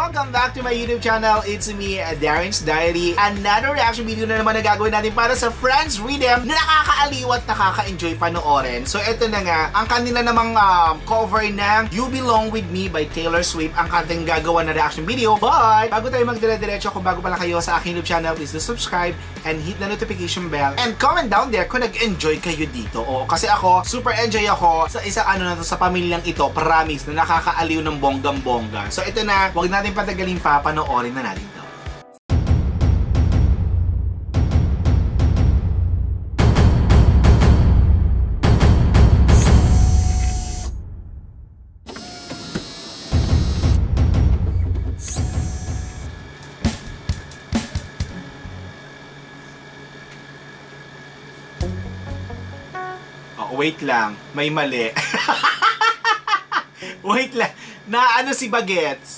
Welcome back to my YouTube channel. It's me, Darren's Diary. Another reaction video na naman na gagawin natin para sa Friends Rhythm na nakakaaliw at nakaka-enjoy panoorin. So ito na nga, ang kanila namang cover ng You Belong With Me by Taylor Swift ang kanting gagawa na reaction video. But bago tayo magdire-diretso, kung bago pala kayo sa aking YouTube channel, please do subscribe and hit the notification bell and comment down there kung nag-enjoy kayo dito. Oo, kasi ako, super enjoy ako sa isa na to, sa pamilyang ito, promise na nakakaaliw ng bonggang-bongga. So ito na, huwag natin patagalin pa, panoorin na natin to. Oh, wait lang, may mali. Wait lang, na ano si Bagets?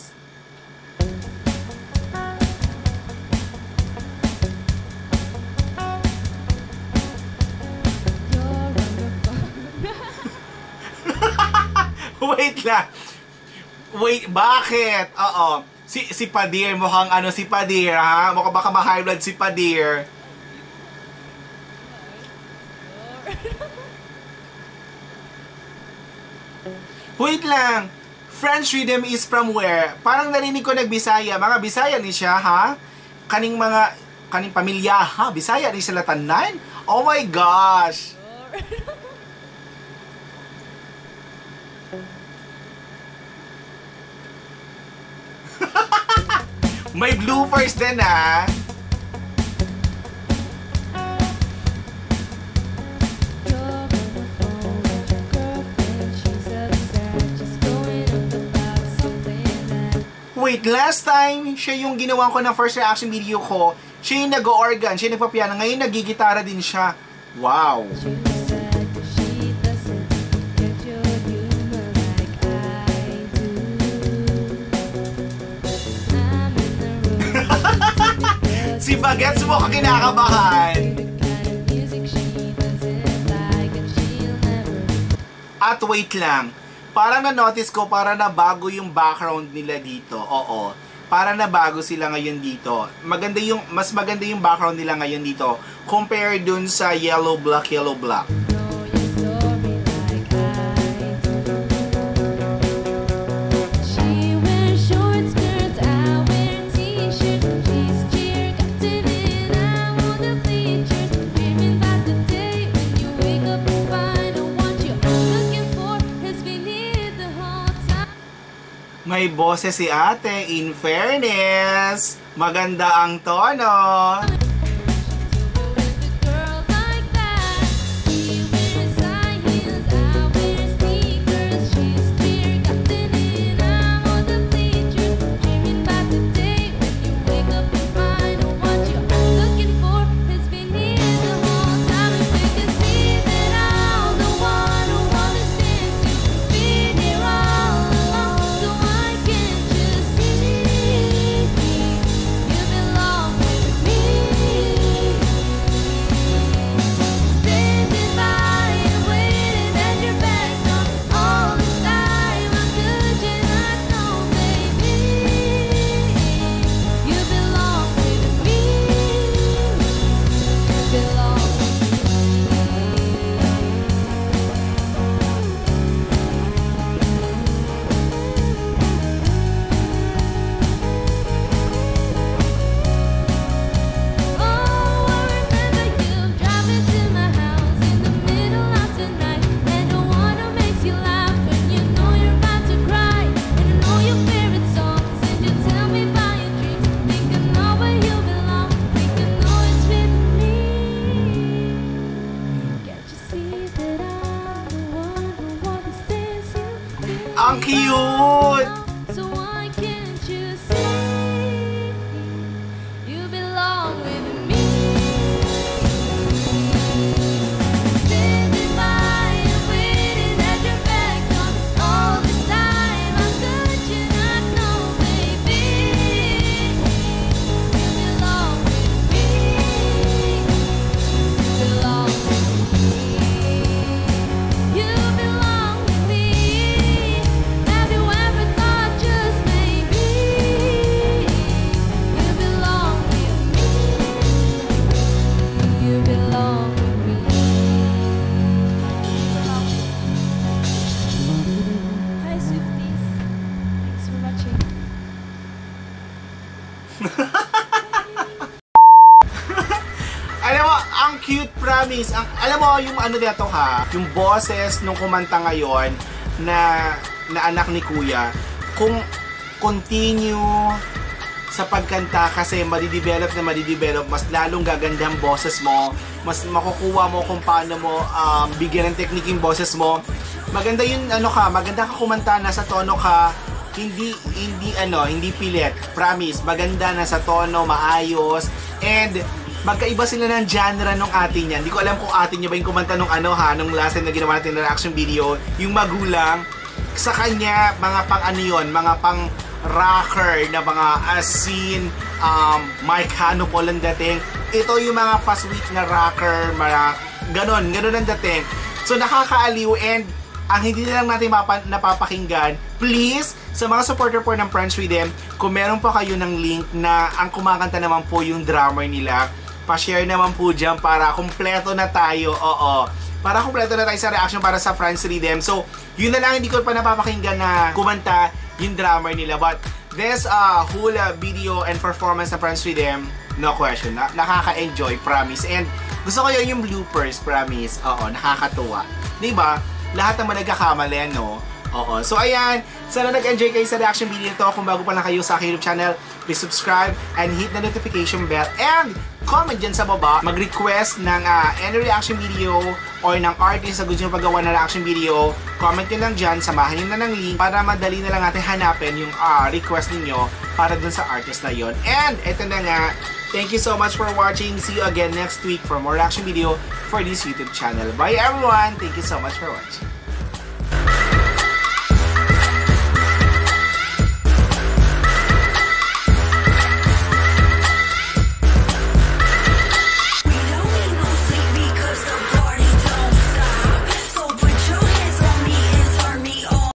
Wait lang. Wait, bakit? Oo. Si Padir, mukhang ano si Padir, ha? Mukhang baka ma-high blood si Padir. Wait lang. Friends Rhythm is from where? Parang narinig ko nagbisaya. Mga Bisaya ni siya, ha? Kaning pamilya, ha? Bisaya ni sila tanan? Oh my gosh! May bloopers din, ha? Wait, last time, siya yung ginawa ko ng first reaction video ko. Siya yung nag-organ, siya yung nagpapiano. Ngayon, nagigitara din siya. Wow! Si Bagets mo ka kinakabahan. At wait lang. Parang na-notice ko, para na bago yung background nila dito. Oo. Para na bago sila ngayon dito. Mas maganda yung background nila ngayon dito compare dun sa yellow black. May boses si ate, in fairness. Maganda ang tono. Alam mo, ang cute, promise. Alam mo, yung ano dito ha, yung boses nung kumanta ngayon na anak ni Kuya, kung continue sa pagkanta kasi madidevelop, mas lalong gaganda ang boses mo, mas makukuha mo kung paano mo bigyan ng technique yung boses mo. Maganda yun, maganda ka kumanta, nasa tono ka, hindi pilit, promise, maganda, nasa tono, maayos, and magkaiba sila ng genre nung atin yan. Hindi ko alam kung atin nyo ba yung kumanta nung nung last time na ginawa natin na reaction video, yung magulang. Sa kanya, mga pang mga pang rocker na mga asin, Mike Hano po lang dating. Ito yung mga pa-sweet na rocker, ganon ang dating. So nakakaaliw, and ang hindi na lang natin napapakinggan, please, sa mga supporter po ng Friends with Them, kung meron po kayo ng link na ang kumakanta naman po yung drummer nila, pa-share naman po dyan para kumpleto na tayo. Oo. Para kumpleto na tayo sa reaction para sa Friends Rhythm. So, yun na lang, hindi ko pa napapakinggan na kumanta yung drummer nila. But, this whole video and performance ng Friends Rhythm, no question. Nakaka-enjoy, promise. And gusto ko yun yung bloopers, promise. Oo, nakakatuwa. Diba? Lahat naman nagkakamali, no? Oo. So, ayan. Sana nag-enjoy kayo sa reaction video ito. Kung bago pa lang kayo sa aking YouTube channel, please subscribe and hit the notification bell. And comment dyan sa baba. Mag-request ng any reaction video or ng artist na gusto nyo paggawa ng reaction video. Comment nyo lang dyan. Samahan nyo na ng link para madali na lang natin hanapin yung request ninyo para dun sa artist na yon. And ito na nga. Thank you so much for watching. See you again next week for more reaction video for this YouTube channel. Bye everyone! Thank you so much for watching.